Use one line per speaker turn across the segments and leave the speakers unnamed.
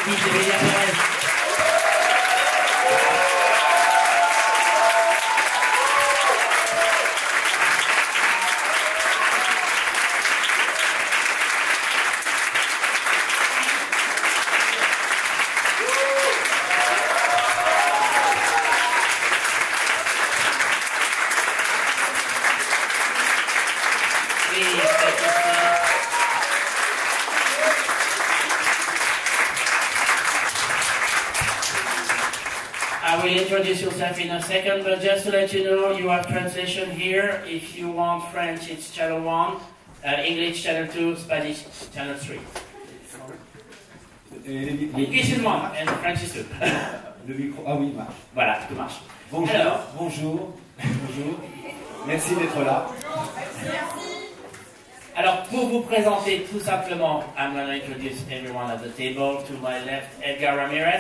l'équipe de Emilia Pérez. I will introduce yourself in a second, but just to let you know, you have translation here. If you want French, it's channel 1, English channel 2, Spanish channel 3. English is 1 and French is 2.
Le micro, ah oui, marche.
Voilà, tout marche.
Bonjour,
Alors,
bonjour, bonjour. Merci d'être là.
Alors, pour vous présenter tout simplement, I'm going to introduce everyone at the table. To my left, Edgar Ramirez.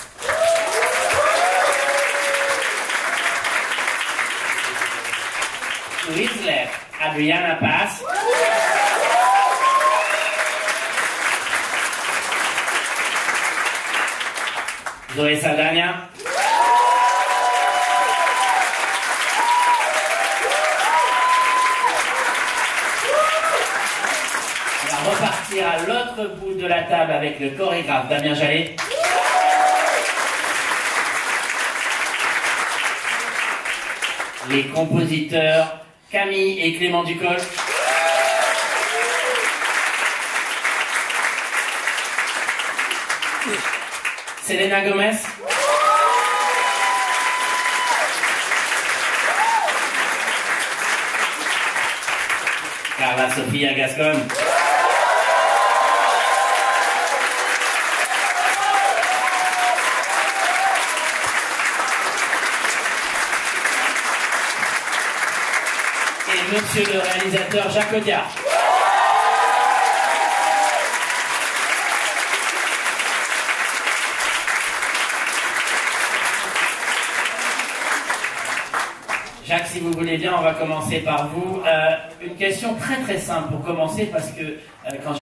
To his left, Adriana Paz. Zoé Saldana. On va repartir à l'autre bout de la table avec le chorégraphe Damien Jallet. Les compositeurs Camille et Clément Ducol. Selena Gomez. Carla Sofia Gascon. Et monsieur le réalisateur Jacques Audiard. Jacques, si vous voulez bien, on va commencer par vous. Une question très très simple pour commencer, parce que quand